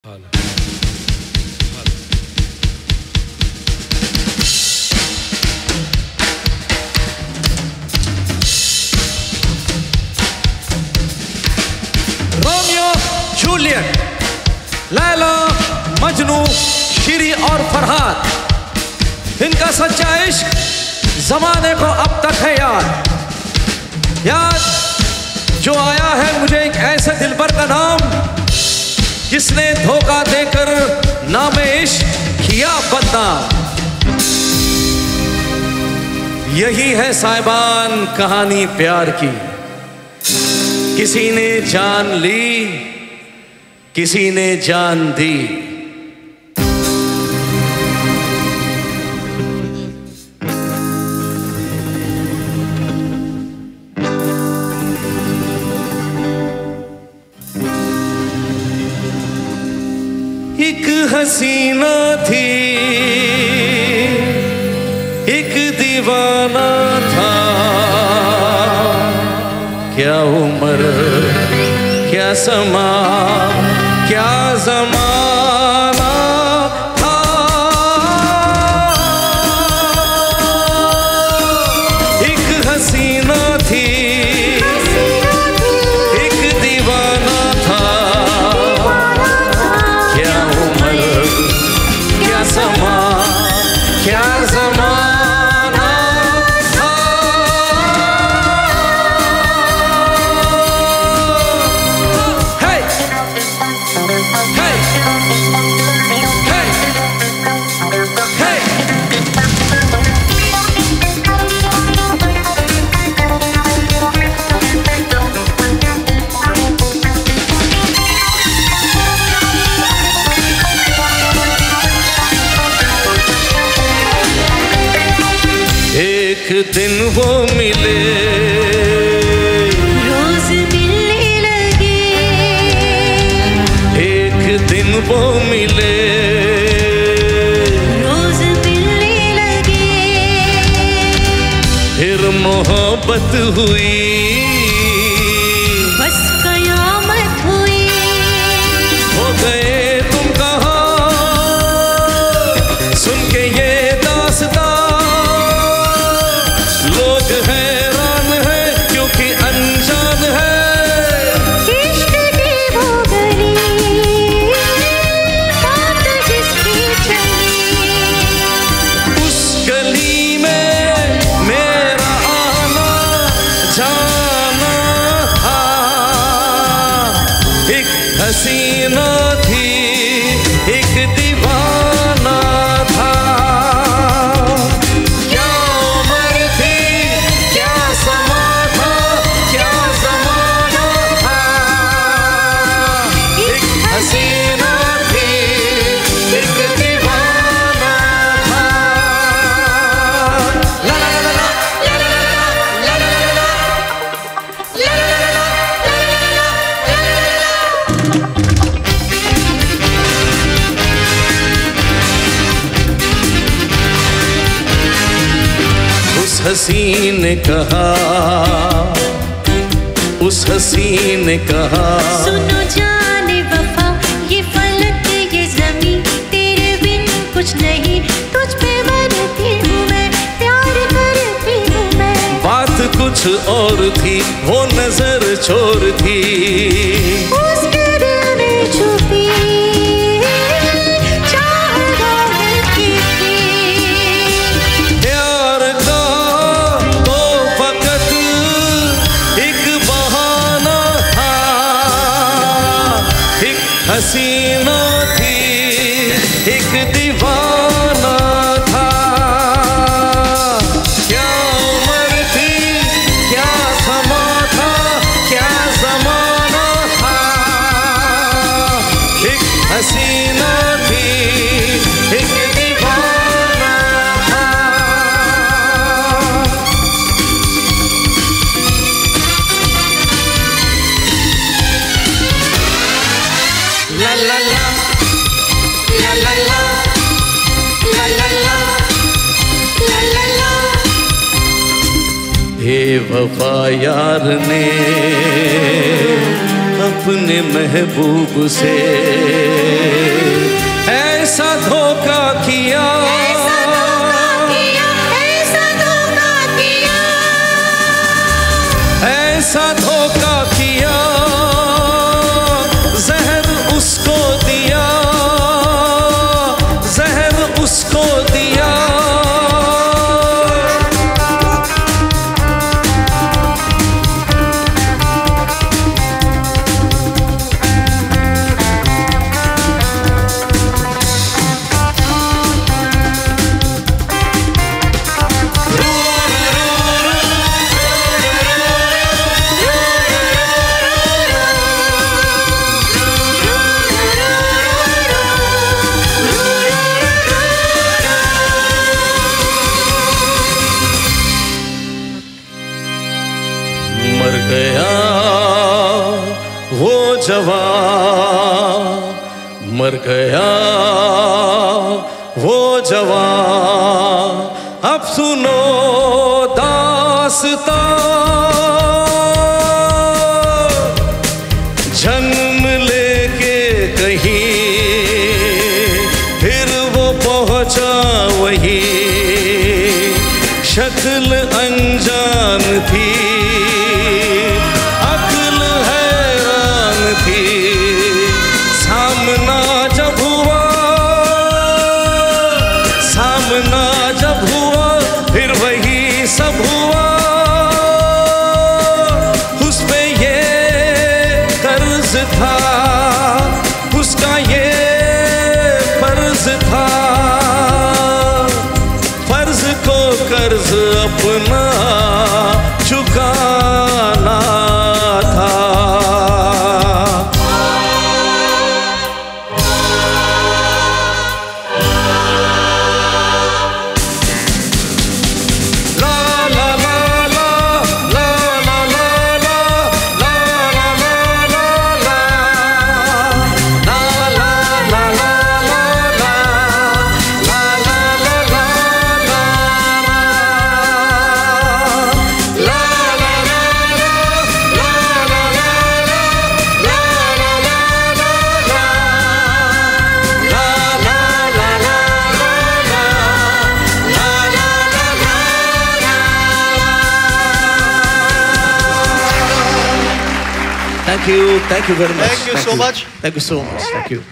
Romeo Juliet, Laila Majnu, Shiri और फरहाद, इनका सच्चा इश्क जमाने को अब तक है याद जो आया है मुझे एक ऐसे दिलबर का नाम जिसने धोखा देकर नामे इश्क किया बदनाम। यही है साहिबान कहानी प्यार की, किसी ने जान ली, किसी ने जान दी। एक हसीना थी, एक दीवाना था, क्या उम्र क्या समा क्या ज़माना था। एक हसीना थी, एक दीवाना था, क्या उम्र क्या समा क्या ज़माना था। Hey! Hey! Hey! Hey! एक दिन वो मिले, रोज मिलने लगे, एक दिन वो मिले, रोज मिलने लगे, फिर मोहब्बत हुई, बस कयामत हुई। हो गए तुम कहाँ सुन के ये दास्तां, लोग हैरान है क्योंकि अनजान है। इश्क की वो गली, साथ जिसकी चली, उस गली में मेरा आना जाना था। एक हसीना थी, एक दीवाना था, क्या उम्र थी क्या समा था, क्या ज़माना था। एक हसीना थी, एक दीवाना था। ला ला ला ला ला ला ला ला ला ला उस हसीन ने कहा, उस हसीन ने कहा, सुनो जाने वफा, ये फलक ये ज़मीं तेरे बिन कुछ नहीं, तुझ पे मरती हूँ मैं, प्यार करती हूँ मैं। बात कुछ और थी, वो नजर चोर थी, उसके दिल में छुपी चाहत की थी। प्यार का तो फकत एक बहाना था। एक हसीना थी, एक दीवाना था, क्या उम्र थी क्या समा था, क्या ज़माना था। एक हसीना थी, एक दीवाना था। ला ला ला ला ला ला ला ला ला ला ला ला। बेवफा यार ने अपने महबूब से जवान मर गया, वो जवान अब सुनो दास्तां। जन्म लेके कहीं फिर वो पहुंचा वही, शक्ल अनजान थी, अक्ल हैरान थी। सामना जब हुआ, सामना जब हुआ, फिर वही सब हुआ। उस पे ये कर्ज था, उसका ये फर्ज था, फर्ज को कर्ज अपना चुकाना था। Thank you very much. Thank you so much. Thank you so much. Thank you.